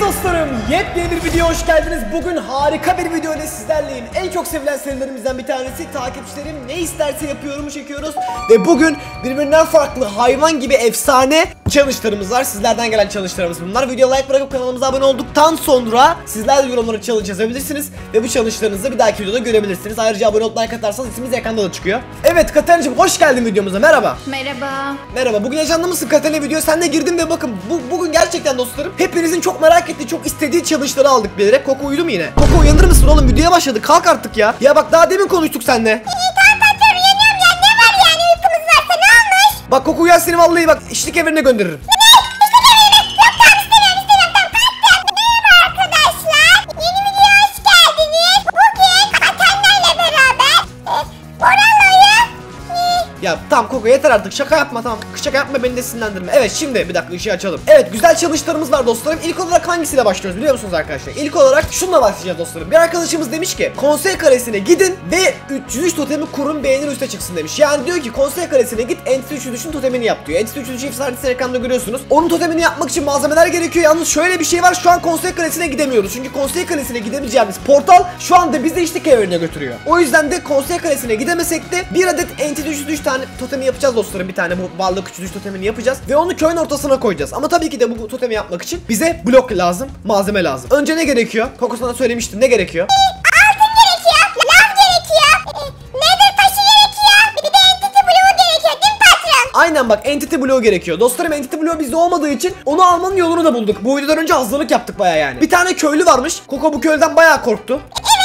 dostlarım, yepyeni bir videoya hoş geldiniz. Bugün harika bir video ile sizlerleyim. En çok sevilen serilerimizden bir tanesi, takipçilerim ne isterse yapıyorumu çekiyoruz. Ve bugün birbirinden farklı hayvan gibi efsane challenge'larımız var. Sizlerden gelen challenge'larımız bunlar. Videoya like bırakıp kanalımıza abone olduktan sonra sizler de yorumlara challenge yazabilirsiniz. Ve bu challenge'larınızı bir dahaki videoda görebilirsiniz. Ayrıca abone olup like atarsanız ismimiz ekranda da çıkıyor. Evet Katerina'cığım, hoş geldin videomuza, merhaba. Merhaba. Merhaba, bugün heyecanlı mısın Katerina video? Sen de girdin ve bakın bugün gerçekten dostlarım hepinizin çok merak ettiği, çok istediği challenge'ları aldık bilerek. Koko uyudu mu yine? Koko uyanır mısın oğlum, videoya başladı, kalk artık ya. Ya bak daha demin konuştuk seninle. Tamam uyanıyorum ya, ne var yani, uykumuz varsa ne olmuş? Bak Koko uyan, seni vallahi bak işlik evine gönderirim. Ya tamam Koko yeter artık, şaka yapma, tamam şaka yapma, beni de sinirlendirme. Evet şimdi bir dakika ışığı açalım. Evet güzel challenge'larımız var dostlarım. İlk olarak hangisiyle başlıyoruz biliyor musunuz arkadaşlar? İlk olarak şununla başlayacağız dostlarım. Bir arkadaşımız demiş ki konsey karesine gidin ve 303 totemi kurun, beğenir üste çıksın demiş. Yani diyor ki konsey karesine git, Entity 303'ün totemini yap diyor. Entity 303'ün efsanesini ekranda görüyorsunuz. Onun totemini yapmak için malzemeler gerekiyor. Yalnız şöyle bir şey var, şu an konsey karesine gidemiyoruz. Çünkü konsey karesine gidebileceğimiz portal şu anda bizi işlik evine götürüyor. O yüzden de konsey karesine gidemesek de bir adet Entity 303 tane totemi yapacağız dostlarım. Bir tane bu varlık 303 totemini yapacağız ve onu köyün ortasına koyacağız. Ama tabii ki de bu totemi yapmak için bize blok lazım, malzeme lazım. Önce ne gerekiyor? Koko sana söylemiştim, ne gerekiyor? Altın gerekiyor, lav gerekiyor, nether taşı gerekiyor, bir de entity bloğu gerekiyor değil mi patron? Aynen bak, entity bloğu gerekiyor. Dostlarım entity bloğu bizde olmadığı için onu almanın yolunu da bulduk. Bu videodan önce hazırlık yaptık baya yani. Bir tane köylü varmış. Koko bu köylüden bayağı korktu.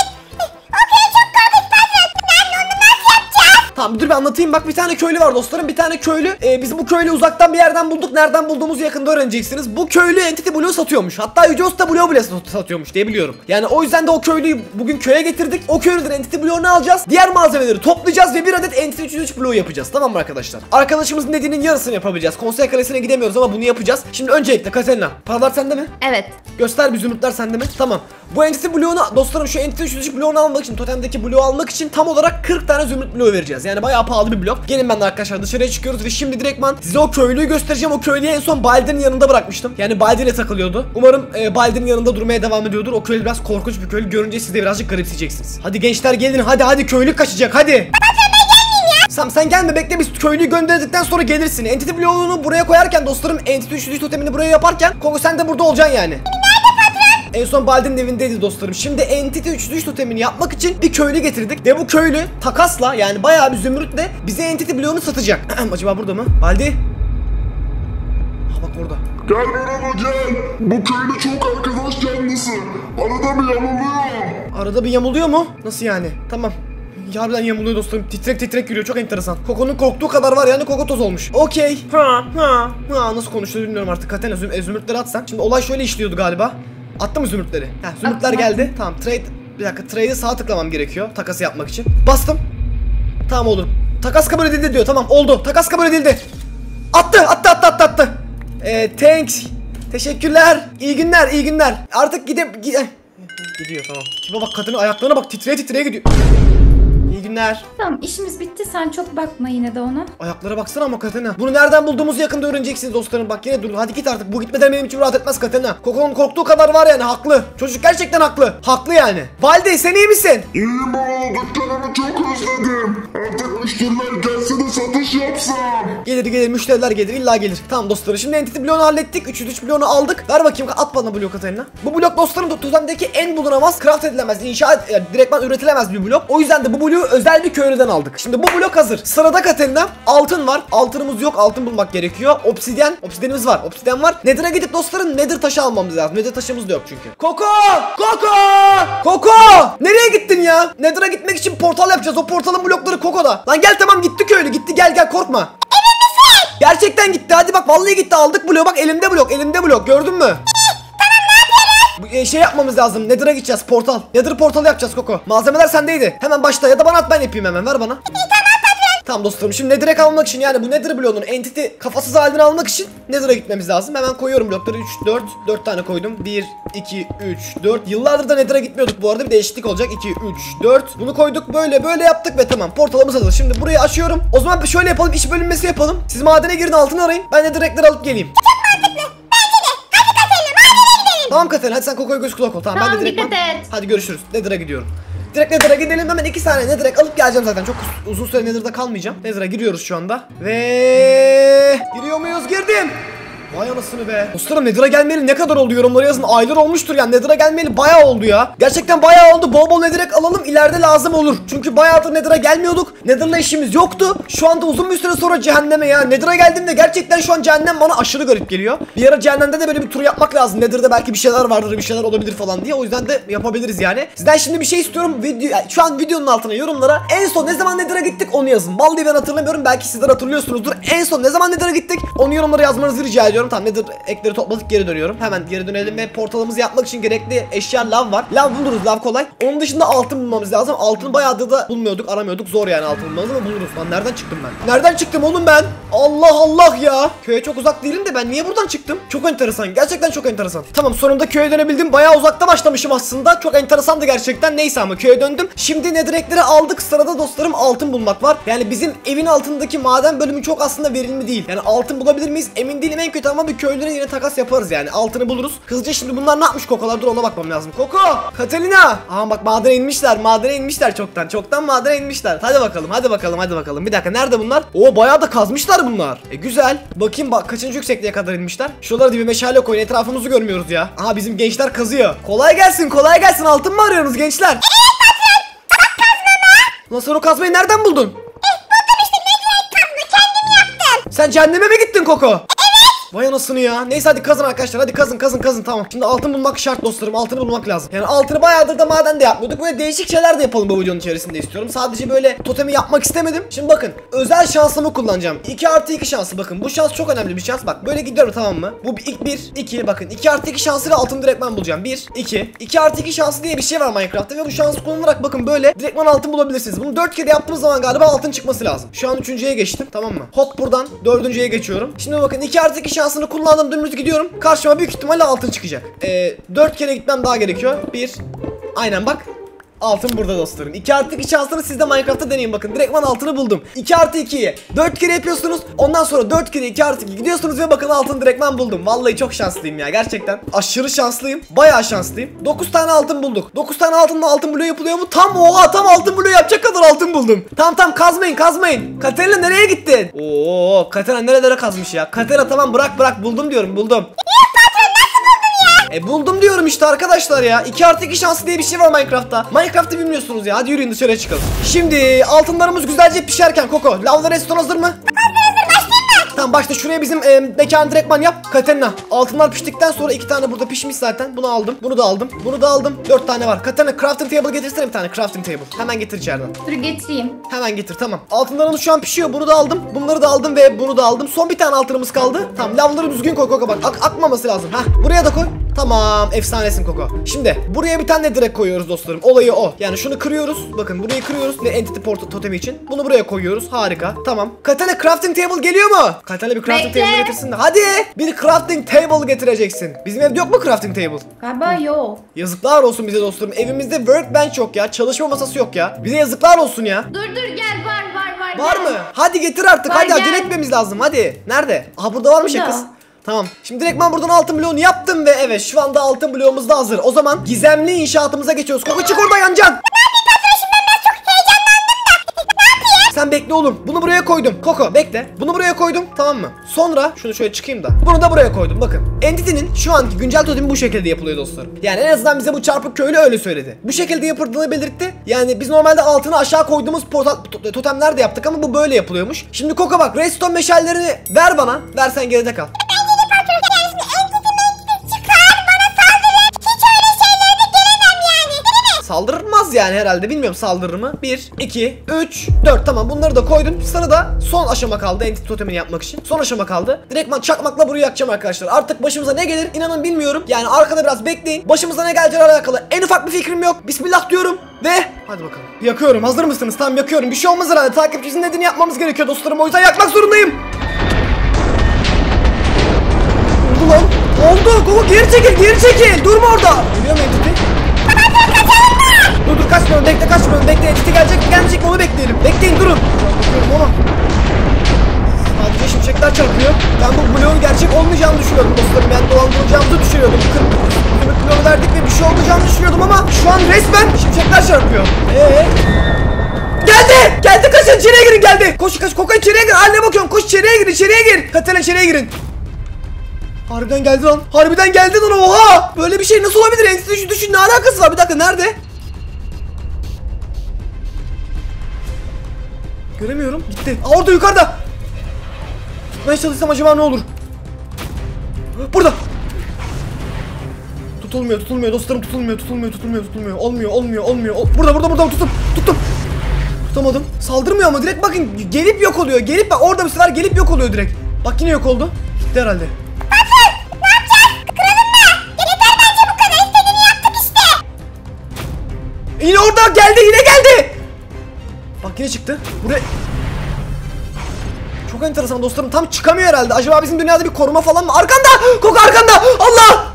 Tamam dur bir anlatayım, bak bir tane köylü var dostlarım, bir tane köylü biz bu köylü uzaktan bir yerden bulduk, nereden bulduğumuzu yakında öğreneceksiniz. Bu köylü entity bloğu satıyormuş, hatta Yüce Usta bloğu bile satıyormuş diye biliyorum. Yani o yüzden de o köylüyü bugün köye getirdik. O köylüden entity bloğunu alacağız, diğer malzemeleri toplayacağız ve bir adet entity 303 bloğu yapacağız, tamam mı arkadaşlar? Arkadaşımızın dediğinin yarısını yapabileceğiz. Konsey kalesine gidemiyoruz ama bunu yapacağız. Şimdi öncelikle Katerina, paralar sende mi? Evet. Göster, bir zümrütler sende mi? Tamam. Bu entity bloğunu dostlarım, şu entity 303 bloğunu almak için, totemdeki bloğu almak için tam olarak 40 tane zümrüt bloğu vereceğiz. Yani bayağı pahalı bir blok. Gelin ben de arkadaşlar dışarıya çıkıyoruz ve şimdi direktman size o köylüyü göstereceğim. O köylüyü en son Baldi'nin yanında bırakmıştım. Yani Baldi ile takılıyordu. Umarım Baldi'nin yanında durmaya devam ediyordur. O köylü biraz korkunç bir köylü. Görünce siz de birazcık garipseyeceksiniz. Hadi gençler gelin, hadi köylü kaçacak hadi. Sen gelme, bekle, biz köylüyü gönderdikten sonra gelirsin. Entity bloğunu buraya koyarken dostlarım, Entity 303 totemini buraya yaparken Koko sen de burada olacaksın yani. En son Baldi'nin evindeydi dostlarım. Şimdi Entity 303 totemini yapmak için bir köylü getirdik ve bu köylü takasla, yani bayağı bir zümrütle bize Entity bloğunu satacak. Acaba burada mı? Baldi? Ha bak orada. Gel merhaba gel. Bu köylü çok arkadaş canlısı. Arada bir yamuluyor. Arada bir yamuluyor mu? Nasıl yani? Tamam. Harbiden yamuluyor dostlarım. Titrek yürüyor. Çok enteresan. Koko'nun korktuğu kadar var yani, Koko toz olmuş. Okey. Nasıl konuştuğunu bilmiyorum artık. Katerina zümrütleri atsan. Şimdi olay şöyle işliyordu galiba. Attı mı zümrütleri? Zümrütler geldi. Tamam bir dakika, trade'e sağ tıklamam gerekiyor takası yapmak için. Bastım. Tamam olur. Takas kabul edildi diyor. Tamam oldu. Takas kabul edildi. Attı. Thanks. Teşekkürler. İyi günler. Artık gidiyor tamam. Tipe bak, kadının ayaklarına bak, titreye gidiyor. İyi günler. Tamam, işimiz bitti, sen çok bakma yine de ona. Ayaklara baksana ama Katerina. Bunu nereden bulduğumuzu yakında öğreneceksiniz dostlarım. Bak yine dur, hadi git artık. Bu gitmeden benim için rahat etmez Katerina. Koko'nun korktuğu kadar var yani, haklı. Çocuk gerçekten haklı. Haklı yani. Valide sen iyi misin? İyiyim baba, dükkanımı çok özledim. Artık müşteriler gelse de satış yapsam. Gelir müşteriler gelir, illa gelir. Tamam dostlarım, şimdi entity bloğunu hallettik. 303 bloğunu aldık. Ver bakayım, at bana blok Katerina. Bu blok dostlarım totemdeki en bulunamaz, craft edilemez, yani direktman üretilemez bir blok. O yüzden de bu bloğu özel bir köylüden aldık. Şimdi bu blok hazır. Sırada Katerina altın var. Altınımız yok. Altın bulmak gerekiyor. Obsidianimiz var. Obsidian var. Nether'a gidip dostların nether taşı almamız lazım. Nether taşımız da yok çünkü. Koko! Nereye gittin ya? Nether'a gitmek için portal yapacağız. O portalın blokları Koko'da. Lan gel, tamam gitti köylü. Gitti, gel korkma. Emin misin? Gerçekten gitti. Hadi bak, vallahi gitti. Aldık bloğu. Bak elimde blok. Gördün mü? Şey yapmamız lazım. Nether'a gideceğiz, portal. Nether portalı yapacağız Koko. Malzemeler sendeydi. Hemen başla, ya da bana at, ben yapayım hemen. Ver bana. Tamam dostlarım, şimdi Nether'e almak için, yani bu Nether bloğunun entity kafasız halini almak için Nether'a gitmemiz lazım. Hemen koyuyorum blokları. 4 tane koydum. 1 2 3 4. Yıllardır da Nether'a gitmiyorduk bu arada, bir değişiklik olacak. 2 3 4. Bunu koyduk, böyle yaptık ve tamam, portalımız hazır. Şimdi burayı açıyorum. O zaman şöyle yapalım, iş bölünmesi yapalım. Siz madene girin, altını arayın. Ben Nether'ekleri alıp geleyim. Tamam Katerina, hadi sen Koko'ya göz kulak ol. Tamam, ben de dikkat direkt et. hadi görüşürüz. Nether'a gidiyorum. Direkt Nether'a gidelim, hemen 2 saniye Nether'a alıp geleceğim zaten. Çok uzun süre Nether'da kalmayacağım. Nether'a giriyoruz şu anda. Ve giriyor muyuz? Girdim. Vay anasını be. Dostlarım, Nether'a gelmeyeli ne kadar oldu, yorumlara yazın. Aylar olmuştur yani, Nether'a gelmeyeli bayağı oldu ya. Gerçekten bayağı oldu. Bol bol Nether'a alalım, ileride lazım olur. Çünkü bayağıdır Nether'a gelmiyorduk. Nether'la işimiz yoktu. Şu anda uzun bir süre sonra cehenneme ya. Nether'a geldiğimde gerçekten şu an cehennem bana aşırı garip geliyor. Bir ara cehennemde de böyle bir tur yapmak lazım. Nether'da belki bir şeyler vardır, bir şeyler olabilir falan diye. O yüzden de yapabiliriz yani. Sizden şimdi bir şey istiyorum. Şu an videonun altına yorumlara en son ne zaman Nether'a gittik onu yazın. Vallahi ben hatırlamıyorum. Belki sizler hatırlıyorsunuzdur. En son ne zaman Nether'a gittik onu yorumlara yazmanızı rica ediyorum. Tamam, Nether ekleri topladık, geri dönüyorum. Hemen geri dönelim ve portalımızı yapmak için gerekli eşya lav var. Lav buluruz, lav kolay. Onun dışında altın bulmamız lazım. Altını bayağıdır da bulmuyorduk, aramıyorduk. Zor yani altın bulmamız ama buluruz. Lan nereden çıktım ben? Nereden çıktım oğlum ben? Allah Allah ya. Köye çok uzak değilim de ben niye buradan çıktım? Çok enteresan. Gerçekten çok enteresan. Tamam, sonunda köye dönebildim. Bayağı uzakta başlamışım aslında. Çok enteresandı gerçekten. Neyse ama köye döndüm. Şimdi Nether ekleri aldık. Sırada dostlarım altın bulmak var. Yani bizim evin altındaki maden bölümü çok aslında verimli değil. Yani altın bulabilir miyiz? Emin değilim, en kötü ama bir köylere yine takas yaparız yani. Altını buluruz. Hızlıca şimdi bunlar ne yapmış Kokolar? Dur, ona bakmam lazım. Koko! Katerina! Aha bak, madene inmişler. Madene inmişler çoktan. Çoktan madene inmişler. Hadi bakalım. Hadi bakalım. Hadi bakalım. Bir dakika, nerede bunlar? Oo, bayağı da kazmışlar bunlar. Güzel. Bakayım bak kaçıncı yüksekliğe kadar inmişler. Şuralara bir meşale koyun. Etrafımızı görmüyoruz ya. Aha, bizim gençler kazıyor. Kolay gelsin. Kolay gelsin. Altın mı arıyorsunuz gençler? Evet patron. Nasıl o kazmayı nereden buldun? Buldum işte, Nether'ı kendim yaptım. Sen cehenneme mi gittin Koko? Vay anasını ya. Neyse hadi kazın arkadaşlar. Hadi kazın tamam. Şimdi altın bulmak şart dostlarım. Altını bulmak lazım. Yani altını bayağıdır da maden de yapmıyorduk. Böyle değişik şeyler de yapalım bu videonun içerisinde istiyorum. Sadece böyle totemi yapmak istemedim. Şimdi bakın, özel şansımı kullanacağım. 2+2 şansı, bakın. Bu şans çok önemli bir şans. Bak böyle gidiyorum, tamam mı? Bu ilk 1, 2, bakın. 2+2 şansıyla altını direktman bulacağım. 1, 2. 2+2 şansı diye bir şey var Minecraft'ta ve bu şansı kullanarak bakın böyle direktman altın bulabilirsiniz. Bunu 4 kere yaptığımız zaman galiba altın çıkması lazım. Şu an 3.'ye geçtim, tamam mı? Hop, buradan 4.'ye geçiyorum. Şimdi bakın 2+2 şansını kullandım, dümdüz gidiyorum. Karşıma büyük ihtimalle altın çıkacak. 4 kere gitmem daha gerekiyor. 1. Aynen bak. Altın burada dostlarım. 2+2 şansını siz de Minecraft'ta deneyin bakın. Direktman altını buldum. 2+2'yi 4 kere yapıyorsunuz. Ondan sonra 4 kere 2+2 gidiyorsunuz ve bakın altın direktman buldum. Vallahi çok şanslıyım ya, gerçekten. Aşırı şanslıyım. Bayağı şanslıyım. 9 tane altın bulduk. 9 tane altınla altın bloğu yapılıyor mu? Tam altın bloğu yapacak kadar altın buldum. Tamam kazmayın. Katerina nereye gittin? Oo, Katerina nerelere kazmış ya. Katerina tamam, bırak buldum diyorum, buldum. Buldum diyorum işte arkadaşlar ya. 2+2 şansı diye bir şey var Minecraft'ta. Minecraft'ı bilmiyorsunuz ya. Hadi yürüyün dışarıya çıkalım. Şimdi altınlarımız güzelce pişerken Koko, lavlı restoran hazır mı? Tamam, başta şuraya bizim mekanı direktman yap. Katerina, altınlar piştikten sonra 2 tane burada pişmiş zaten. Bunu aldım. Bunu da aldım. 4 tane var. Katerina, crafting table getirsene bir tane crafting table. Hemen getir içeriden. Dur getireyim. Hemen getir, tamam. Altınlarımız şu an pişiyor. Bunu da aldım. Bunları da aldım ve bunu da aldım. Son bir tane altınımız kaldı. Tamam, lavları düzgün koy Koko, bak. Akmaması lazım. Hah, buraya da koy. Tamam, efsanesin Koko. Şimdi buraya bir tane direkt koyuyoruz dostlarım. Olayı o. Yani şunu kırıyoruz. Bakın burayı kırıyoruz ve entity port totemi için. Bunu buraya koyuyoruz. Harika. Tamam. Katerina, crafting table geliyor mu? Katerina bir crafting table getirsin de. Hadi. Bir crafting table getireceksin. Bizim evde yok mu crafting table? Galiba yok. Yazıklar olsun bize dostlarım. Evimizde workbench yok ya. Çalışma masası yok ya. Bize yazıklar olsun ya. Dur gel, var. Var mı? Hadi getir artık. Var, hadi gel. acele etmemiz lazım. Hadi. Nerede? Aha, burada varmış ya Burada. kız. Tamam. Şimdi direktman buradan altın bloğunu yaptım ve evet, şu anda altın bloğumuz da hazır. O zaman gizemli inşaatımıza geçiyoruz. Koko, çık oradan, yanacaksın. Sen bekle oğlum. Bunu buraya koydum. Koko bekle. Bunu buraya koydum. Tamam mı? Sonra şunu şöyle çıkayım da. Bunu da buraya koydum. Bakın. Entity'nin şu anki güncel totemi bu şekilde yapılıyor dostlarım. Yani en azından bize bu çarpık köylü öyle söyledi. Bu şekilde yapıldığını belirtti. Yani biz normalde altını aşağı koyduğumuz totemler de yaptık ama bu böyle yapılıyormuş. Şimdi Koko bak, redstone meşallerini ver bana. Ver, sen geride kal. Saldırmaz yani herhalde, bilmiyorum saldırır mı? 1, 2, 3, 4, tamam, bunları da koydum. Sırada son aşama kaldı entity totemini yapmak için. Son aşama kaldı. Direktman çakmakla burayı yakacağım arkadaşlar. Artık başımıza ne gelir inanın bilmiyorum. Yani arkada biraz bekleyin. Başımıza ne geleceğiyle alakalı en ufak bir fikrim yok. Bismillah diyorum ve hadi bakalım. Yakıyorum, hazır mısınız? Tamam, yakıyorum. Bir şey olmaz herhalde. Takipçisinin dediğini yapmamız gerekiyor dostlarım. O yüzden yakmak zorundayım. Oldu lan. Oldu. Koko, geri çekil. Durma orada. Geliyor mu entity? Dur kaçmıyorum, bekle, entity gelecek mi onu bekleyelim. Bekleyin, durun. Bakıyorum ama sadece şimşekler çarpıyor. Ben bu bloğun gerçek olmayacağını düşünüyordum dostlarım. Yani dolandırılacağımızı düşünüyordum. Şu an resmen şimşekler çarpıyor. Geldi kaçın, içeriye girin, geldi. Koş Koko, içeriye gir. Haline bakıyorum, koş içeriye gir. Katerina içeriye girin. Harbiden geldi lan. Oha, böyle bir şey nasıl olabilir? Entity düşün, ne alakası var? Bir dakika, nerede? Göremiyorum, gitti. Orada, yukarıda. Tutmaya çalışsam acaba ne olur? Burada. Tutulmuyor dostlarım, tutulmuyor. Olmuyor. Burada tuttum. Tutamadım. Saldırmıyor ama direkt bakın gelip yok oluyor. Bak orada bir sefer gelip yok oluyor direkt. Bak yine yok oldu. Gitti herhalde. Patron, ne yapacağız? Kıralım mı? Yeter bence bu kadar. İstediğini yaptık işte. Yine orada geldi. Bak yine çıktı. Buraya... Çok enteresan dostlarım. Tam çıkamıyor herhalde. Acaba bizim dünyada bir koruma falan mı? Arkanda! Koko arkanda! Allah!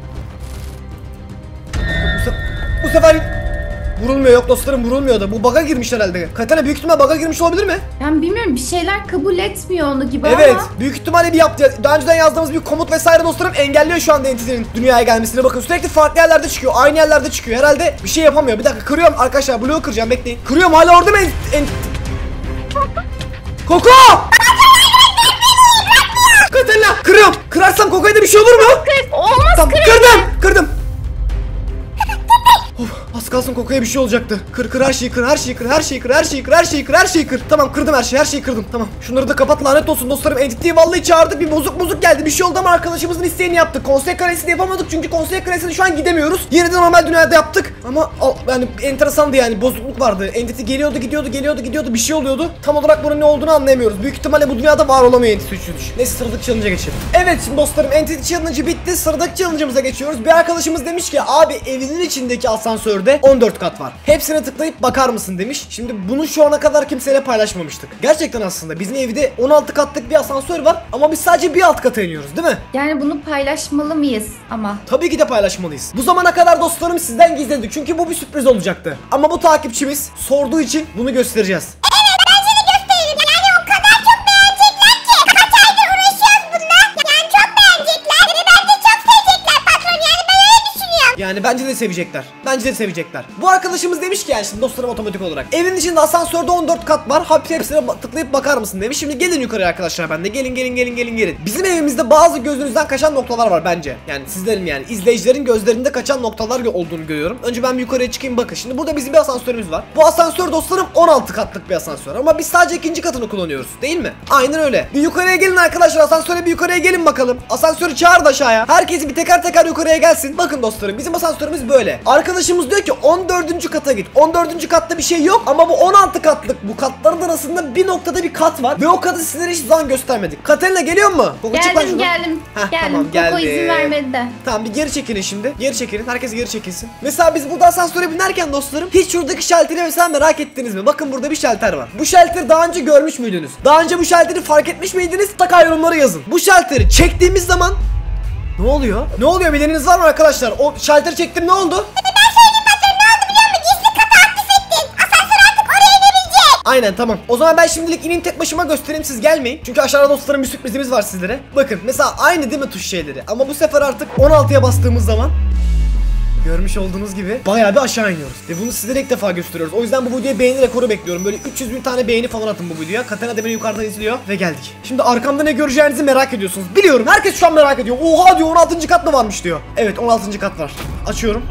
Bu sefer vurulmuyor, yok dostlarım, vurulmuyor da. Bu bug'a girmiş herhalde. Katerina büyük ihtimal bug'a girmiş olabilir mi? Ben bilmiyorum, bir şeyler kabul etmiyor onu gibi Evet, ama. büyük ihtimalle bir yaptı. Daha önceden yazdığımız bir komut vesaire dostlarım engelliyor şu anda Entity'nin dünyaya gelmesini. Bakın sürekli farklı yerlerde çıkıyor. Aynı yerlerde çıkıyor. Herhalde bir şey yapamıyor. Bir dakika, kırıyorum arkadaşlar. Bloğu kıracağım, bekleyin. Kırıyorum, hala orada mı Koko! Katerina, kırıyorum. Kırarsam Koko'ya da bir şey olur mu? Olmaz, Tamam, kırdım. Az kalsın Koko'ya bir şey olacaktı. Kır her şeyi kır. Tamam, kırdım her şeyi kırdım. Tamam. Şunları da kapat, lanet olsun dostlarım. Entity'yi vallahi çağırdık, bir bozuk geldi. Bir şey oldu ama arkadaşımızın isteğini yaptık. Konsey karesini yapamadık çünkü konsey karesini şu an gidemiyoruz. Yeniden normal dünyada yaptık. Ama yani enteresandı yani, bozukluk vardı. Entity geliyordu, gidiyordu, bir şey oluyordu. Tam olarak bunun ne olduğunu anlayamıyoruz. Büyük ihtimalle bu dünyada var olamıyor Entity 3. Neyse, sıradaki challenge'a geçelim. Evet şimdi dostlarım, Entity challenge'ı bitti. Sıradaki challenge'ımıza geçiyoruz. Bir arkadaşımız demiş ki abi evinin içindeki asansörde 14 kat var. Hepsine tıklayıp bakar mısın demiş. Şimdi bunu şu ana kadar kimseyle paylaşmamıştık. Gerçekten aslında bizim evde 16 katlık bir asansör var ama biz sadece bir alt kata iniyoruz, değil mi? Yani bunu paylaşmalı mıyız ama? Tabii ki de paylaşmalıyız. Bu zamana kadar dostlarım sizden gizledik çünkü bu bir sürpriz olacaktı. Ama bu takipçimiz sorduğu için bunu göstereceğiz. Evet, bence de gösterelim. Yani o kadar çok beğenecekler ki. Kaç aydır uğraşıyoruz bununla. Yani çok beğenecekler. Ve bence çok sevecekler patron. Yani ben öyle düşünüyorum. Yani bence de sevecekler. Bu arkadaşımız demiş ki yani şimdi dostlarım otomatik olarak. Evin içinde asansörde 14 kat var. Hepsine tıklayıp bakar mısın demiş. Şimdi gelin yukarıya arkadaşlar bende. Gelin. Bizim evimizde bazı gözünüzden kaçan noktalar var bence. Yani sizlerin yani izleyicilerin gözlerinde kaçan noktalar olduğunu görüyorum. Önce ben bir yukarıya çıkayım, bakın. Şimdi burada bizim bir asansörümüz var. Bu asansör dostlarım 16 katlık bir asansör. Ama biz sadece ikinci katını kullanıyoruz. Değil mi? Aynen öyle. Bir yukarıya gelin arkadaşlar. Asansöre bir yukarıya gelin bakalım. Asansörü çağır da aşağıya. Herkesi bir teker yukarıya gelsin. Bakın dostlarım, bizim asansörümüz böyle. Arkadaşımız diyor ki 14. kata git. 14. katta bir şey yok ama bu 16 katlık. Bu katların arasında bir noktada bir kat var. Ve o katı sizlere hiç zaman göstermedik. Katerina geliyor mu? Geldim. Tamam, Koko izin vermedi de. Tamam, bir geri çekilin şimdi. Herkes geri çekilsin. Mesela biz burada asansöre binerken dostlarım hiç şuradaki şalteri mesela merak ettiniz mi? Bakın burada bir şalter var. Bu şalteri daha önce görmüş müydünüz? Daha önce bu şalteri fark etmiş miydiniz? Mutlaka yorumlara yazın. Bu şalteri çektiğimiz zaman ne oluyor? Ne oluyor, bileniniz var mı arkadaşlar? O şalteri çektim, ne oldu? Ben söyleyeyim patron, ne oldu biliyor musun? Gizli katı aktif ettin. Asansör artık oraya inebilecek. Aynen, tamam. O zaman ben şimdilik ineyim, tek başıma göstereyim, siz gelmeyin. Çünkü aşağıda dostlarım bir sürprizimiz var sizlere. Bakın mesela aynı değil mi tuş şeyleri? Ama bu sefer artık 16'ya bastığımız zaman görmüş olduğunuz gibi bayağı bir aşağı iniyoruz. Ve bunu sizlere ilk defa gösteriyoruz. O yüzden bu videoya beğeni rekoru bekliyorum. Böyle 300.000 tane beğeni falan atın bu videoya. Katerina da beni yukarıdan izliyor. Ve geldik. Şimdi arkamda ne göreceğinizi merak ediyorsunuz. Biliyorum, herkes şu an merak ediyor. Oha diyor, 16. kat mı varmış diyor. Evet, 16. kat var. Açıyorum.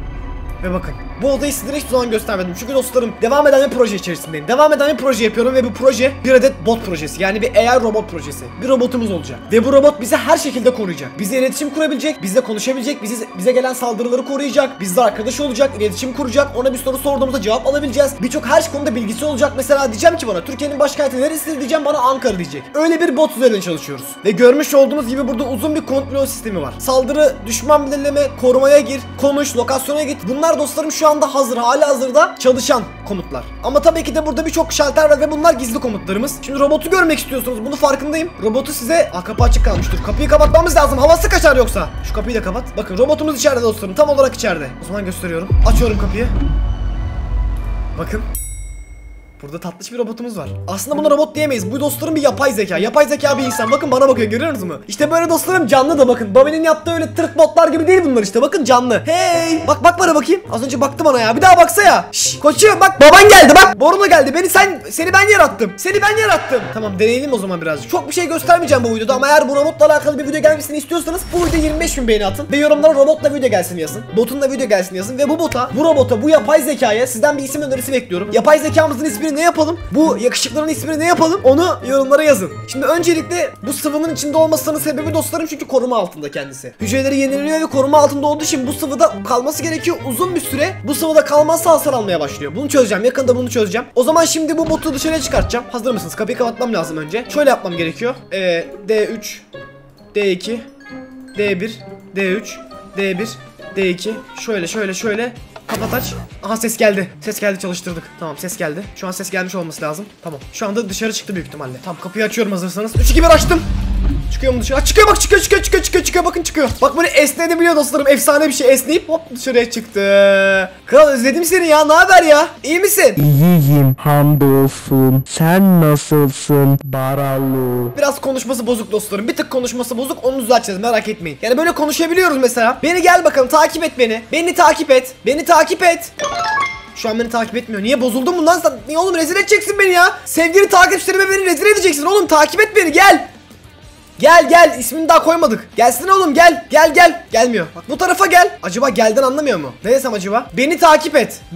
Ve bakın, bu odayı sizlere hiçbir zaman göstermedim. Çünkü dostlarım devam eden bir proje içerisindeyim. Devam eden bir proje yapıyorum ve bu proje bir adet bot projesi. Yani bir AI robot projesi. Bir robotumuz olacak. Ve bu robot bizi her şekilde koruyacak. Bizle iletişim kurabilecek, bizle konuşabilecek, bize gelen saldırıları koruyacak, bizle arkadaş olacak, iletişim kuracak, ona bir soru sorduğumuzda cevap alabileceğiz. Birçok her konuda bilgisi olacak. Mesela diyeceğim ki bana Türkiye'nin başkenti neresi diyeceğim, bana Ankara diyecek. Öyle bir bot üzerine çalışıyoruz. Ve görmüş olduğunuz gibi burada uzun bir komut bloğu sistemi var. Saldırı, düşman belirleme, korumaya gir, konuş, lokasyona git. Bunlar dostlarım şu anda halihazırda çalışan komutlar. Ama tabii ki de burada birçok şalter var ve bunlar gizli komutlarımız. Şimdi robotu görmek istiyorsunuz. Bunu farkındayım. Robotu size... kapı açık kalmıştır. Kapıyı kapatmamız lazım. Havası kaçar yoksa. Şu kapıyı da kapat. Bakın robotumuz içeride dostlarım. Tam olarak içeride. O zaman gösteriyorum. Açıyorum kapıyı. Bakın. Burada tatlış bir robotumuz var. Aslında buna robot diyemeyiz. Bu dostlarım bir yapay zeka. Yapay zeka bir insan. Bakın bana bakıyor, görüyor musunuz? İşte böyle dostlarım canlı da bakın. Bobby'nin yaptığı öyle tırt botlar gibi değil bunlar işte. Bakın canlı. Hey! Bak bana bakayım. Az önce baktı bana ya. Bir daha baksa ya. Şşş koçum bak, baban geldi bak. Boruna geldi. Seni ben yarattım. Seni ben yarattım. Tamam deneyelim o zaman birazcık. Çok bir şey göstermeyeceğim bu videoda ama eğer bu robotla alakalı bir video gelmesini istiyorsanız bu videoya 25.000 beğeni atın ve yorumlara robotla video gelsin yazın. Botunla video gelsin yazın ve bu robota, bu yapay zekaya sizden bir isim önerisi bekliyorum. Yapay zekamızın ismini ne yapalım? Bu yakışıkların ismini ne yapalım? Onu yorumlara yazın. Şimdi öncelikle bu sıvının içinde olmasının sebebi dostlarım çünkü koruma altında kendisi. Hücreleri yenileniyor ve koruma altında olduğu için bu sıvıda kalması gerekiyor uzun bir süre. Bu sıvıda kalmazsa hasar almaya başlıyor. Bunu çözeceğim. Yakında bunu çözeceğim. O zaman şimdi bu botu dışarıya çıkartacağım. Hazır mısınız? Kapıyı kapatmam lazım önce. Şöyle yapmam gerekiyor. D3, D2, D1, D3, D1, D2. Şöyle. Kapat aç. Aha ses geldi. Ses geldi, çalıştırdık. Tamam ses geldi. Şu an ses gelmiş olması lazım. Tamam. Şu anda dışarı çıktı büyük ihtimalle. Tamam kapıyı açıyorum hazırsanız. 3 2 1 açtım. Çıkıyor mu dışarı? Çıkıyor bak, çıkıyor. Bakın çıkıyor. Bak böyle esneyebiliyor dostlarım. Efsane bir şey, esneyip hop dışarıya çıktı. Kral özledim seni ya. Ne haber ya? İyi misin? İyiyim hamdolsun. Sen nasılsın Baralı? Biraz konuşması bozuk dostlarım. Bir tık konuşması bozuk. Onu düzelteceğiz, merak etmeyin. Yani böyle konuşabiliyoruz mesela. Beni gel bakalım takip et beni. Beni takip et. Şu an beni takip etmiyor. Niye bozuldun bundan? Niye oğlum, rezil edeceksin beni ya? Sevgili takipçilerime beni rezil edeceksin oğlum. Takip et beni, gel. Gel ismini daha koymadık. Gelsene oğlum, gel. Gelmiyor. Bak bu tarafa gel. Acaba gelden anlamıyor mu? Ne desem acaba? Beni takip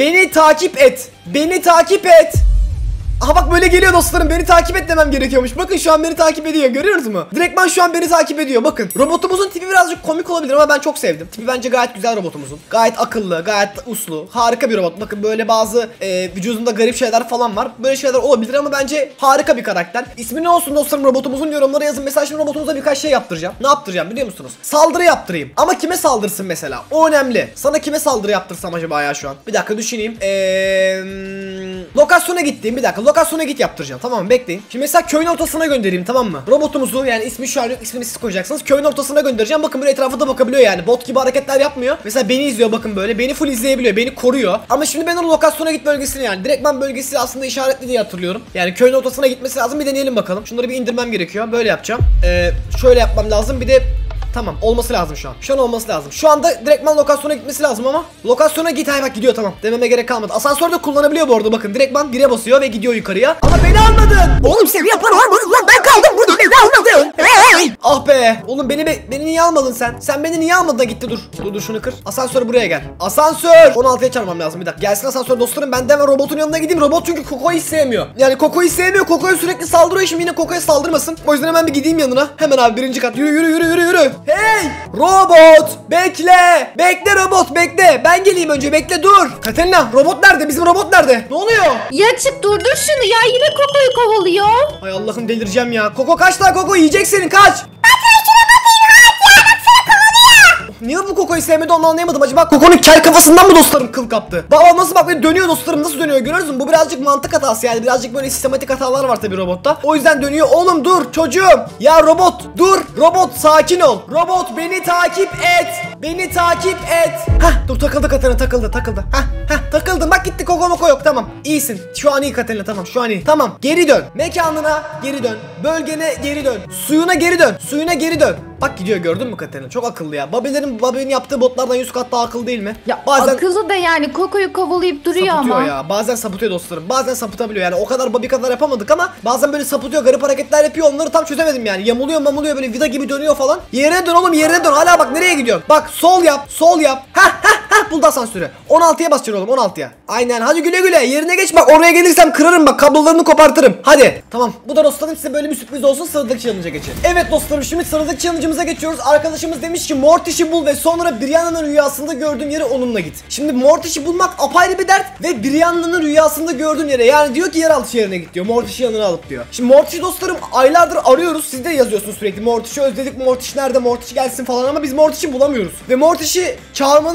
et. Aha bak böyle geliyor dostlarım, beni takip et demem gerekiyormuş. Bakın şu an beni takip ediyor, görüyorsunuz mu? Direktman şu an beni takip ediyor, bakın. Robotumuzun tipi birazcık komik olabilir ama ben çok sevdim. Tipi bence gayet güzel robotumuzun. Gayet akıllı, gayet uslu, harika bir robot. Bakın böyle bazı vücudunda garip şeyler falan var. Böyle şeyler olabilir ama bence harika bir karakter. İsmi ne olsun dostlarım robotumuzun, yorumlara yazın. Mesela şimdi robotumuza birkaç şey yaptıracağım. Ne yaptıracağım biliyor musunuz? Saldırı yaptırayım. Ama kime saldırsın mesela? O önemli. Sana kime saldırı yaptırsam acaba ya şu an? Bir dakika düşüneyim. Lokasyona gittiğim, bir dakika. Lokasyona git yaptıracağım, tamam mı? Bekleyin. Şimdi mesela köyün ortasına göndereyim, tamam mı? Robotumuzu, yani ismi şu an yok, ismini siz koyacaksınız. Köyün ortasına göndereceğim. Bakın böyle etrafa da bakabiliyor yani. Bot gibi hareketler yapmıyor. Mesela beni izliyor, bakın böyle. Beni full izleyebiliyor. Beni koruyor. Ama şimdi ben onun lokasyona git bölgesini, yani direktman bölgesi aslında işaretli diye hatırlıyorum. Yani köyün ortasına gitmesi lazım. Bir deneyelim bakalım. Şunları bir indirmem gerekiyor. Böyle yapacağım. Şöyle yapmam lazım. Bir de tamam, olması lazım şu an. Şu an olması lazım. Şu anda direktman lokasyona gitmesi lazım ama. Lokasyona git, hay bak gidiyor, tamam. Dememe gerek kalmadı. Asansörde kullanabiliyor bu arada, bakın. Direktman 1'e basıyor ve gidiyor yukarıya. Ama beni almadın. Oğlum seni yapan olmadı lan, ben kaldım burada, beni almadın. Ah be. Oğlum beni niye almadın sen? Sen beni niye almadın da gitti, dur. Dur şunu kır. Asansör buraya gel. Asansör. 16'ya çarpmam lazım, bir dakika. Gelsin asansör dostlarım, ben de hemen robotun yanına gideyim. Robot çünkü Koko'yu sevmiyor. Yani Koko'yu sevmiyor. Koko'ya sürekli saldırıyor. Şimdi yine Koko'ya saldırmasın. O yüzden hemen bir gideyim yanına. Hemen abi, 1. kat. Yürü. Hey! Robot! Bekle! Bekle robot, bekle! Ben geleyim önce, bekle, dur! Katerina, robot nerede? Bizim robot nerede? Ne oluyor? Ya çık, durdur şunu ya, yine Koko'yu kovalıyor. Ay Allah'ım, delireceğim ya. Koko kaç lan, Koko yiyecek seni, kaç! Niye bu Koko'yu sevmedi, onu anlayamadım. Acaba Koko'nun kel kafasından mı dostlarım kıl kaptı? Bak nasıl, bak böyle dönüyor dostlarım, nasıl dönüyor görüyoruz mu? Bu birazcık mantık hatası, yani birazcık böyle sistematik hatalar var tabii robotta. O yüzden dönüyor. Oğlum dur çocuğum. Ya robot dur. Robot sakin ol. Robot beni takip et. Hah dur, takıldı Katerina, takıldı. Hah takıldın, bak gitti, Koko yok, tamam. İyisin. Şu an iyi Katerina, tamam, şu an iyi. Tamam, geri dön. Mekanına geri dön. Bölgene geri dön. Suyuna geri dön. Bak gidiyor, gördün mü Katerina? Çok akıllı ya. Bobby'nin yaptığı botlardan 100 kat daha akıllı değil mi? Ya bazen akıllı da yani, Koko'yu kovalayıp duruyor sapıtıyor ama. ya. Bazen sapıtıyor dostlarım. Bazen sapıtabiliyor yani. O kadar Bobby kadar yapamadık ama bazen böyle sapıtıyor, garip hareketler yapıyor. Onları tam çözemedim yani. Yamuluyor böyle vida gibi dönüyor falan. Yerine dön oğlum, yerine dön. Hala bak nereye gidiyorsun? Bak sol yap. Hah buldu asansörü. 16'ya basacaksın oğlum, 16'ya. Aynen, hadi güle yerine geç, bak oraya gelirsem kırarım, bak kablolarını kopartırım. Hadi. Tamam, bu da dostlarım size böyle bir sürpriz olsun, sıradaki challenge'a geçelim. Evet dostlarım, şimdi sıradaki challenge'ımıza geçiyoruz. Arkadaşımız demiş ki Mortish'i bul ve sonra Brianna'nın rüyasında gördüğün yere onunla git. Şimdi Mortish'i bulmak apayrı bir dert ve Brianna'nın rüyasında gördüğün yere, yani diyor ki yeraltı şehrine git diyor. Mortish'i yanına alıp diyor. Şimdi Mortish'i dostlarım aylardır arıyoruz. Siz de yazıyorsunuz sürekli. Mortish'i özledik, Mortish nerede, Mortish gelsin falan ama biz Mortish'i bulamıyoruz. Ve Mortish'i çağırmanın şu anda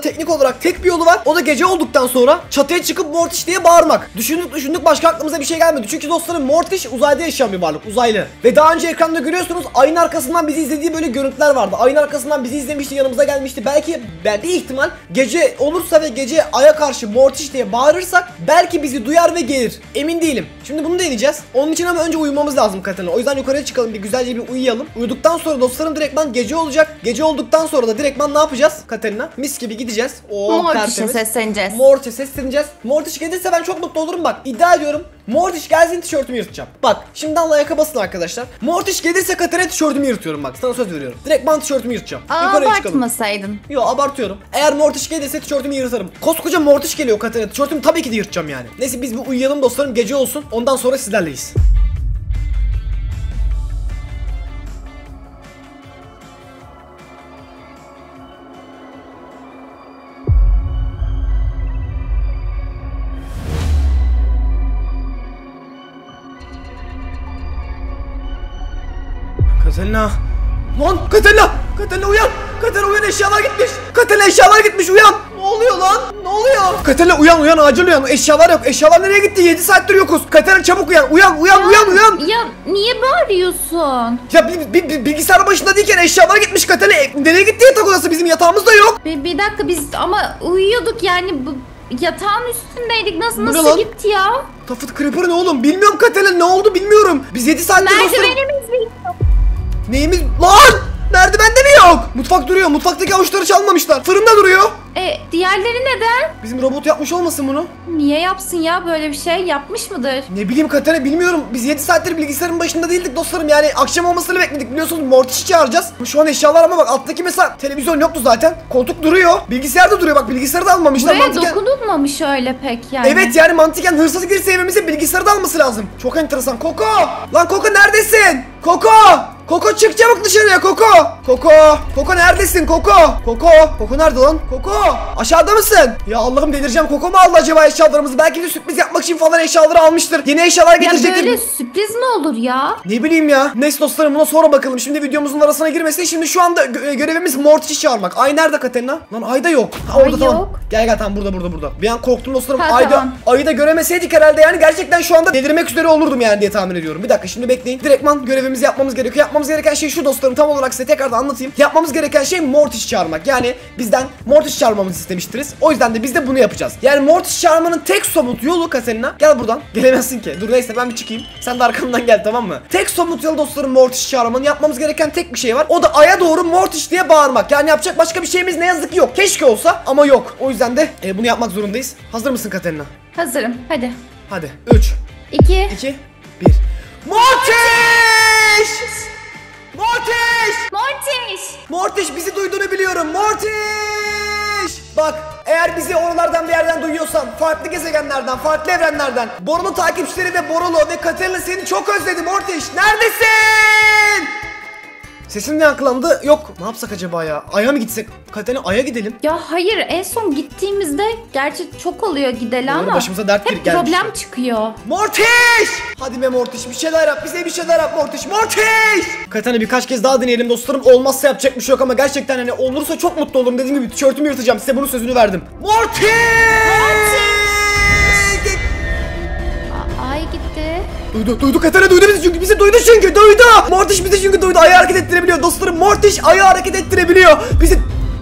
anda teknik olarak tek bir yolu var. O da gece olduktan sonra çatıya çıkıp Mortis diye bağırmak. Düşündük başka aklımıza bir şey gelmedi. Çünkü dostlarım Mortis uzayda yaşayan bir varlık. Uzaylı. Ve daha önce ekranda görüyorsunuz ayın arkasından bizi izlediği böyle görüntüler vardı. Ayın arkasından bizi izlemişti, yanımıza gelmişti. Belki bir ihtimal gece olursa ve gece aya karşı Mortis diye bağırırsak belki bizi duyar ve gelir. Emin değilim. Şimdi bunu deneyeceğiz. Onun için ama önce uyumamız lazım Katerina. O yüzden yukarıya çıkalım, bir güzelce bir uyuyalım. Uyuduktan sonra dostlarım direktman gece olacak. Gece olduktan sonra da direktman ne yapacağız Katerina? Mis gibi gideceğiz. Mortis'e sesleneceğiz. Mortis'e sesleneceğiz. Mortis gelirse ben çok mutlu olurum bak. İddia ediyorum. Mortis gelsin tişörtümü yırtacağım. Bak şimdiden like'a basın arkadaşlar. Mortis gelirse Katerina tişörtümü yırtıyorum bak. Sana söz veriyorum. Direktman tişörtümü yırtacağım. Yukarıya çıkalım. Abartmasaydın. Yo abartıyorum. Eğer Mortis gelirse tişörtümü yırtarım. Koskoca Mortis geliyor Katerina. Tişörtümü tabii ki de yırtacağım yani. Neyse biz bir uyuyalım dostlarım, gece olsun. Ondan sonra sizlerleyiz. Katerina. Lan Katerina! Katerina uyan! Katerina uyan, eşyalar gitmiş! Katerina eşyalar gitmiş, uyan! Ne oluyor lan? Ne oluyor? Katerina uyan acil uyan. Eşyalar yok. Eşyalar nereye gitti? 7 saattir yokuz. Katerina çabuk uyan. Uyan. Ya niye bağırıyorsun? Ya bilgisayar başında değilken eşyalar gitmiş Katerina. Nereye gitti yatak odası? Bizim yatağımız da yok. Bir dakika, biz ama uyuyorduk yani, bu yatağın üstündeydik. Bu ne Nasıl lan? gitti ya? Tafıt Creeper ne oğlum? Bilmiyorum Katerina, ne oldu bilmiyorum. Biz 7 saattir dostlarım. Merdivenimiz değil. Neyimiz? Lan! Merdivende mi yok? Mutfak duruyor. Mutfaktaki avuçları çalmamışlar. Fırında duruyor. Diğerleri neden? Bizim robot yapmış olmasın bunu? Niye yapsın ya, böyle bir şey yapmış mıdır? Ne bileyim Katerina, bilmiyorum. Biz 7 saattir bilgisayarın başında değildik dostlarım. Yani akşam olmasını bekledik. Biliyorsunuz Mortis'i çağıracağız. Şu an eşyalar ama bak alttaki mesela televizyon yoktu zaten. Koltuk duruyor. Bilgisayar da duruyor. Bak bilgisayarı da almamışlar. Buraya dokunulmamış öyle pek yani. Evet yani mantıken hırsız girse evimize bilgisayarı da alması lazım. Çok enteresan. Koko! Lan Koko neredesin? Koko! Koko çık çabuk dışarıya Koko! Koko neredesin Koko? Koko nerede lan? Koko! Aşağıda mısın? Ya Allah'ım delireceğim. Koko mu aldı acaba eşyalarımızı? Belki de sürpriz yapmak için falan eşyaları almıştır. Yeni eşyalar Ya getirecektir. böyle sürpriz mi olur ya? Ne bileyim ya. Neyse dostlarım, buna sonra bakalım. Şimdi videomuzun arasına girmesin. Şimdi şu anda görevimiz Mortis'i çağırmak. Ay nerede Katerina? Lan Ayda yok. Ha, orada Ay tamam. yok. Gel tamam, burada. Bir an korktum dostlarım. Ha, Ayda tamam. Ayı da göremeseydik herhalde yani gerçekten şu anda delirmek üzere olurdum yani diye tahmin ediyorum. Bir dakika şimdi bekleyin. Direktman görevimizi yapmamız gerekiyor. Yapmamız gereken şey şu dostlarım, tam olarak size tekrardan anlatayım. Yapmamız gereken şey Mortis çağırmak. Yani bizden Mortis çağırmamızı istemiştiniz. O yüzden de biz de bunu yapacağız. Yani Mortis çağırmanın tek somut yolu Katerina. Gel buradan. Gelemezsin ki. Dur neyse ben bir çıkayım. Sen de arkamdan gel, tamam mı? Tek somut yolu dostlarım Mortis çağırmanın. Yapmamız gereken tek bir şey var. O da Ay'a doğru Mortis diye bağırmak. Yani yapacak başka bir şeyimiz ne yazık ki yok. Keşke olsa ama yok. O yüzden de bunu yapmak zorundayız. Hazır mısın Katerina? Hazırım, hadi. Hadi 3 2 2 1 Mortis! Mortis bizi duyduğunu biliyorum. Mortis! Bak eğer bizi oralardan bir yerden duyuyorsan, farklı gezegenlerden, farklı evrenlerden, Borolu takipçileri ve Borolu ve Katerina seni çok özledim Mortis. Neredesin? Sesim ne yankılandı? Yok. Ne yapsak acaba ya? Ay'a mı gitsek? Katerina Ay'a gidelim. Ya hayır, en son gittiğimizde gerçi çok oluyor gideli Doğru, ama başımıza dert hep gelmişti. problem çıkıyor. Mortis! Hadi be Mortis, bir şeyler yap. Bize bir şeyler yap Mortis. Katerina birkaç kez daha deneyelim dostlarım. Olmazsa yapacak bir şey yok ama gerçekten hani olursa çok mutlu olurum. Dediğim gibi tişörtümü yırtacağım. Size bunun sözünü verdim. Mortis! Ay gitti. Duydu Katerina, duydu bizi çünkü duydu. Mortis bizi çünkü duydu. Ayı hareket ettirebiliyor dostlarım. Mortis ayı hareket ettirebiliyor. Bizi...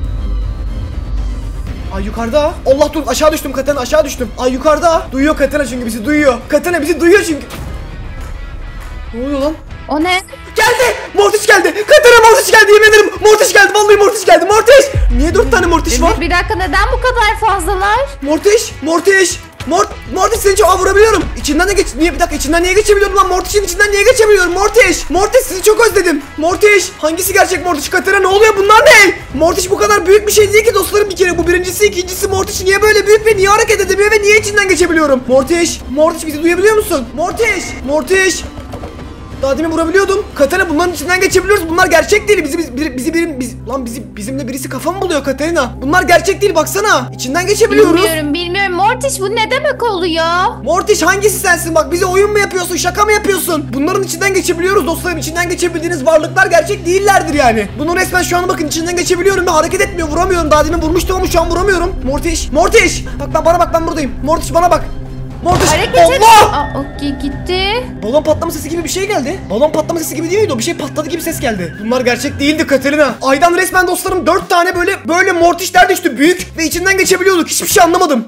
Ay yukarıda. Allah dur, aşağı düştüm Katerina, aşağı düştüm. Ay yukarıda. Duyuyor Katerina çünkü bizi duyuyor. Katerina bizi duyuyor çünkü. Ne oluyor lan? O ne? Geldi! Mortis geldi! Katerina Mortis geldi, yemin ederim! Mortis geldi, vallahi Mortis geldi! Mortis! Niye 4 tane Mortis var? Bir dakika, neden bu kadar fazlalar? Mortis seni çok vurabiliyorum. İçinden de içinden niye geçebiliyorum lan? Mortis'in içinden niye geçebiliyorum? Mortis sizi çok özledim. Mortis, hangisi gerçek Mortis? Katerina ne oluyor, bunlar ne? Mortis bu kadar büyük bir şey değil ki dostlarım, bir kere bu birincisi, ikincisi Mortis niye böyle büyük ve niye hareket edemiyor ve niye içinden geçebiliyorum? Mortis bizi duyabiliyor musun? Mortis Daha demin vurabiliyordum. Katerina bunların içinden geçebiliyoruz. Bunlar gerçek değil. Bizimle birisi kafa mı buluyor Katerina? Bunlar gerçek değil baksana. İçinden geçebiliyoruz. Bilmiyorum. Mortis bu ne demek oluyor? Mortis hangisi sensin? Bak bize oyun mu yapıyorsun? Şaka mı yapıyorsun? Bunların içinden geçebiliyoruz dostlarım. İçinden geçebildiğiniz varlıklar gerçek değillerdir yani. Bunu resmen şu an bakın içinden geçebiliyorum ve hareket etmiyor. Vuramıyorum. Daha demin vurmuştum ama şu an vuramıyorum. Mortis. Bak bana bak, ben buradayım. Mortis bana bak. Mortis. Allah! Okey gitti. Balon patlama sesi gibi bir şey geldi. Balon patlama sesi gibi değil miydi o? Bir şey patladı gibi ses geldi. Bunlar gerçek değildi Katerina. Aydan resmen dostlarım 4 tane böyle mortisler düştü büyük ve içinden geçebiliyorduk. Hiçbir şey anlamadım.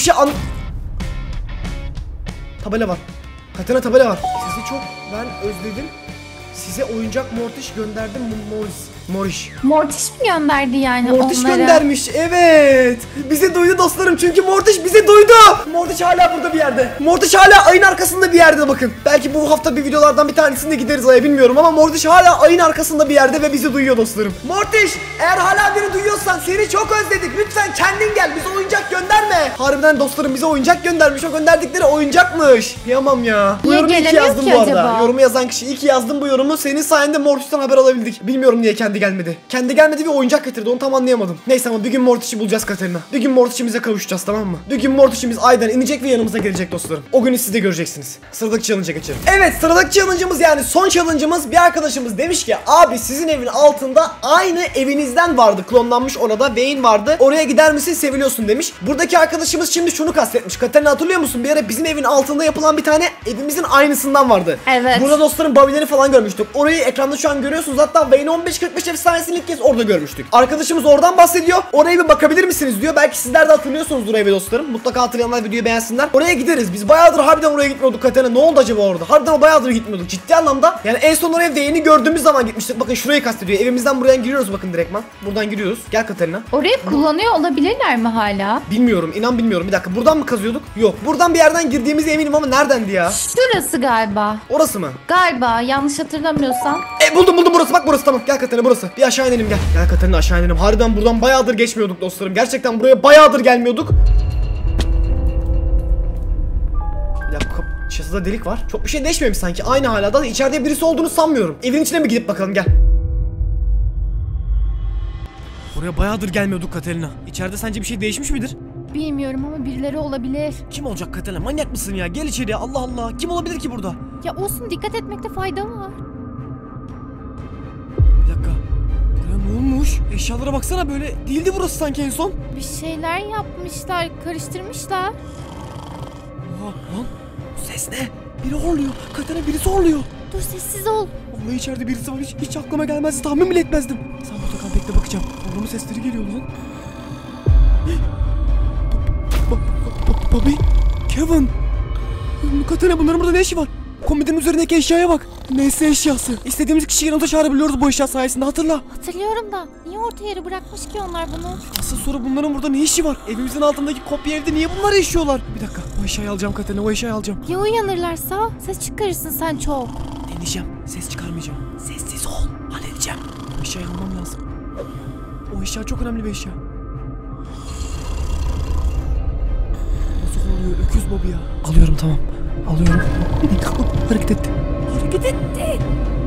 Tabela var. Katerina tabela var. Sizi çok ben özledim. Size oyuncak mortis gönderdim. Mortis mi gönderdi yani Mortis onlara? göndermiş, evet. Bizi duydu dostlarım çünkü Mortis bizi duydu. Mortis hala burada bir yerde. Mortis hala ayın arkasında bir yerde bakın. Belki bu hafta bir videolardan bir tanesinde gideriz aya bilmiyorum ama Mortis hala ayın arkasında bir yerde ve bizi duyuyor dostlarım. Mortis, eğer hala beni duyuyorsan seni çok özledik. Lütfen kendin gel, bize oyuncak gönderme. Harbiden dostlarım bize oyuncak göndermiş. O gönderdikleri oyuncakmış. Kıyamam ya. Bu Niye yorumu iyi ki gelemiyor yazdım ki bu arada. acaba? Yorumu yazan kişi iyi ki yazdım bu yorumu. Senin sayende Mortis'ten haber alabildik. Bilmiyorum niye kendi gelmedi. Kendi gelmedi ve oyuncak getirdi, onu tam anlayamadım. Neyse ama bir gün Mortis'i bulacağız Katerina. Bir gün Mortis'imize kavuşacağız, tamam mı? Bir gün Mortis'imiz aydan inecek ve yanımıza gelecek dostlarım. O günü siz de göreceksiniz. Sıradaki challenge'a geçelim. Evet, sıradaki challenge'ımız yani son challenge'ımız, bir arkadaşımız demiş ki abi sizin evin altında aynı evinizden vardı klonlanmış, orada Wayne vardı. Oraya gider misin, seviliyorsun demiş. Buradaki arkadaşımız şimdi şunu kastetmiş. Katerina hatırlıyor musun? Bir ara bizim evin altında yapılan bir tane evimizin aynısından vardı. Evet. Burada dostlarım Bobby'leri falan görmüştük. Orayı ekranda şu an görüyorsunuz. Hatta Wayne 1545 efsanesini ilk kez orada görmüştük. Arkadaşımız oradan bahsediyor. Oraya bir bakabilir misiniz diyor. Belki sizler de hatırlıyorsunuzdur evi dostlarım. Mutlaka hatırlayanlar videoyu beğensinler. Oraya gideriz. Biz bayağıdır harbiden oraya gitmiyorduk Katerina. Ne oldu acaba orada? Harbiden bayağıdır gitmiyorduk. Ciddi anlamda. Yani en son oraya Wayne'i gördüğümüz zaman gitmiştik. Bakın şurayı kastediyor. Evimizden buradan giriyoruz bakın direktman. Buradan giriyoruz. Gel Katerina. Orayı kullanıyor olabilirler mi hala? Bilmiyorum. İnan bilmiyorum. Bir dakika. Buradan mı kazıyorduk? Yok. Buradan bir yerden girdiğimize eminim ama neredendi ya? Şurası galiba. Orası mı? Galiba yanlış hatırlamıyorsam. Buldum burası, bak burası, tamam. Gel Katerina burası. Bir aşağı inelim gel. Gel Katerina aşağı inelim. Harbiden buradan bayağıdır geçmiyorduk dostlarım. Gerçekten buraya bayağıdır gelmiyorduk. Bir dakika, şurada delik var. Çok bir şey değişmemiş sanki. Aynı hala da içeride birisi olduğunu sanmıyorum. Evin içine mi gidip bakalım, gel. Buraya bayağıdır gelmiyorduk Katerina. İçeride sence bir şey değişmiş midir? Bilmiyorum ama birileri olabilir. Kim olacak Katerina? Manyak mısın ya? Gel içeriye. Allah Allah. Kim olabilir ki burada? Ya olsun, dikkat etmekte fayda var. Bir dakika. Buraya ne olmuş? Eşyalara baksana, böyle değildi burası sanki en son. Bir şeyler yapmışlar, karıştırmışlar. Oha lan. Bu ses ne? Biri horluyor. Katerina, birisi horluyor. Dur sessiz ol. Vallahi içeride birisi var. Hiç aklıma gelmezdi. Tahmin bile etmezdim. Sen burada kal, bekle, bakacağım. Horlama sesleri geliyor lan. Bobby, Kevin. Katerina, bunların burada ne işi var? Komodinin üzerindeki eşyaya bak. Neyse eşyası. İstediğimiz kişiyi yanımıza çağırabiliyoruz bu eşya sayesinde, hatırla. Hatırlıyorum da niye orta yere bırakmış ki onlar bunu? Asıl soru, bunların burada ne işi var? Evimizin altındaki kopya evde niye bunlar yaşıyorlar? Bir dakika, o eşyayı alacağım Katerina, o eşyayı alacağım. Ya uyanırlarsa? Ses çıkarırsın sen çok. Deneyeceğim, ses çıkarmayacağım. Sessiz ol, halledeceğim. O eşyayı almam lazım. O eşya çok önemli bir eşya. Nasıl oluyor öküz Bobby ya? Alıyorum, tamam. Alıyorum. Hareket etti. Hareket etti.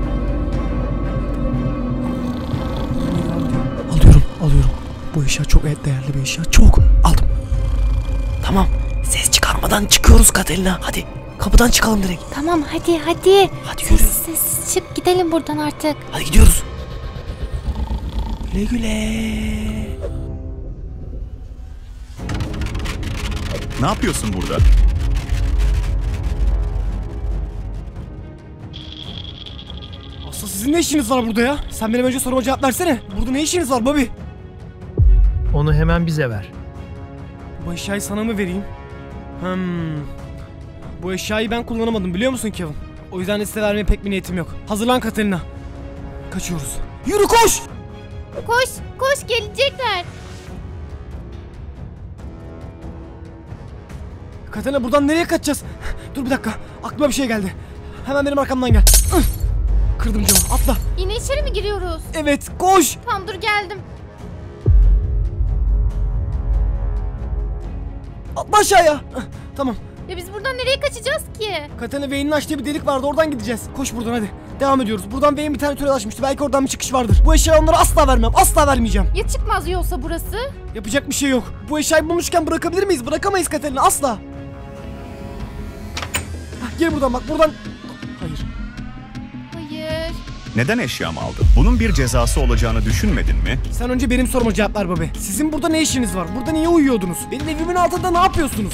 Alıyorum. Bu eşya çok değerli bir eşya. Çok. Aldım. Tamam. Ses çıkarmadan çıkıyoruz Katerina. Hadi. Kapıdan çıkalım direkt. Tamam hadi. Hadi yürü. Sessiz çık, gidelim buradan artık. Hadi gidiyoruz. Güle güle. Ne yapıyorsun burada? Asıl sizin ne işiniz var burada ya? Sen benim önce soruma cevap versene. Burada ne işiniz var Bobby? Onu hemen bize ver. Bu eşyayı sana mı vereyim? Bu eşyayı ben kullanamadım, biliyor musun Kevin? O yüzden de size vermeye pek bir niyetim yok. Hazırlan Katerina. Kaçıyoruz. Yürü, koş! Koş gelecekler. Katerina, buradan nereye kaçacağız? Dur bir dakika, aklıma bir şey geldi. Hemen benim arkamdan gel. Kırdım camı, atla. Yine içeri mi giriyoruz? Evet, koş! Tamam dur, geldim. Atla aşağıya. Tamam. Ya biz buradan nereye kaçacağız ki? Katerina Wayne'in açtığı bir delik vardı, oradan gideceğiz. Koş buradan hadi. Devam ediyoruz. Buradan Wayne bir tane tünel açmıştı. Belki oradan bir çıkış vardır. Bu eşyayı onlara asla vermem. Asla vermeyeceğim. Ya çıkmaz yolsa burası? Yapacak bir şey yok. Bu eşyayı bulmuşken bırakabilir miyiz? Bırakamayız Katerina, asla. Hah, gel buradan bak, buradan. Hayır. Hayır. Neden eşyamı aldın? Bunun bir cezası olacağını düşünmedin mi? Sen önce benim soruma cevap ver Bobby. Sizin burada ne işiniz var? Burada niye uyuyordunuz? Benim evimin altında ne yapıyorsunuz?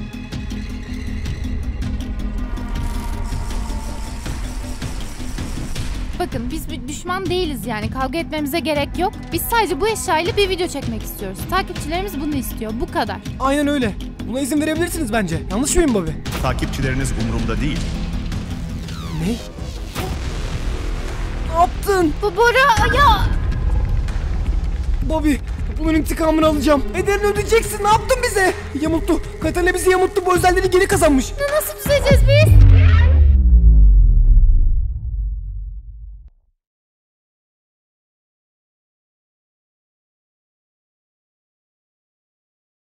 Bakın biz bir düşman değiliz yani, kavga etmemize gerek yok. Biz sadece bu eşyayla bir video çekmek istiyoruz. Takipçilerimiz bunu istiyor, bu kadar. Aynen öyle. Buna izin verebilirsiniz bence. Yanlış mıyım Bobby? Takipçileriniz umurumda değil. Ne? Ne yaptın? Bu Bora ya... Bobby, bunun intikamını alacağım. Ederini ödeyeceksin. Ne yaptın bize? Yamulttu. Katerina bizi yamulttu. Bu özelliğini geri kazanmış. Nasıl düzeleceğiz biz?